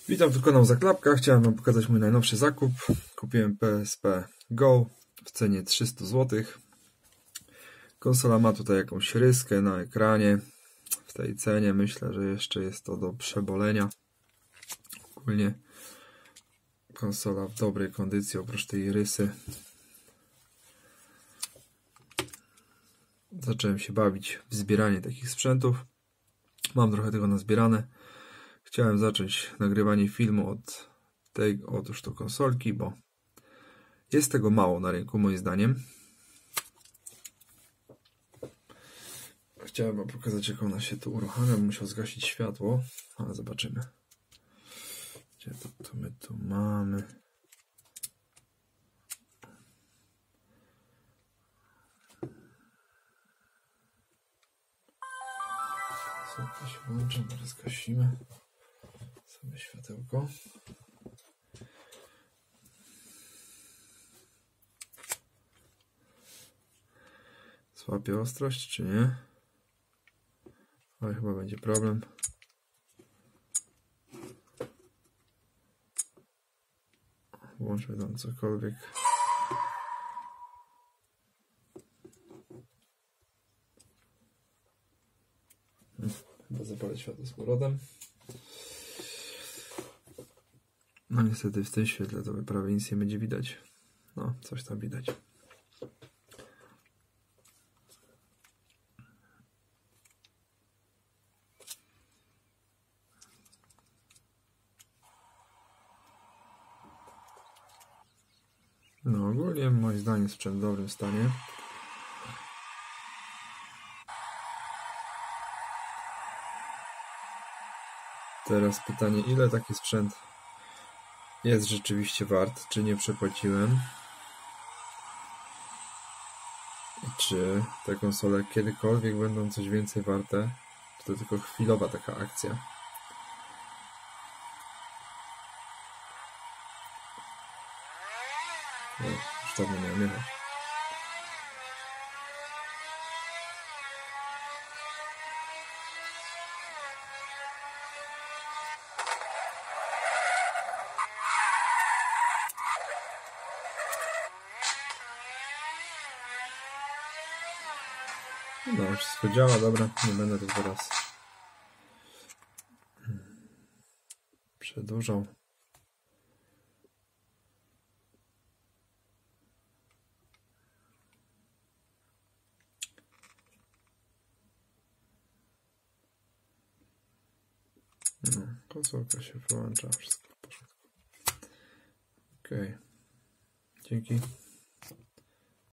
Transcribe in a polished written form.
Witam tu kanał Zaklapka. Chciałem wam pokazać mój najnowszy zakup. Kupiłem PSP Go w cenie 300 zł. Konsola ma tutaj jakąś ryskę na ekranie. W tej cenie myślę, że jeszcze jest to do przebolenia. Ogólnie konsola w dobrej kondycji, oprócz tej rysy. Zacząłem się bawić w zbieranie takich sprzętów. Mam trochę tego nazbierane. Chciałem zacząć nagrywanie filmu od tej otóż to konsolki, bo jest tego mało na rynku moim zdaniem. Chciałem wam pokazać, jak ona się tu uruchamia. Musiał zgasić światło, ale zobaczymy. Gdzie to my tu mamy? Co się włącza? Teraz zgasimy sobie światełko. Złapie ostrość, czy nie? Ale chyba będzie problem. Włączmy tam cokolwiek. Chyba zapalę światło z powrotem. No niestety w tym świetle to prawie nic nie będzie widać. No, coś tam widać. No ogólnie moim zdaniem sprzęt w dobrym stanie. Teraz pytanie, ile taki sprzęt jest rzeczywiście wart, czy nie przepłaciłem? I czy te konsole kiedykolwiek będą coś więcej warte? Czy to tylko chwilowa taka akcja? No, już dawno miałem jechać. No, wszystko działa, dobra, nie będę tu teraz przedłużał. No, konsolka się wyłącza, wszystko w porządku. Ok, dzięki.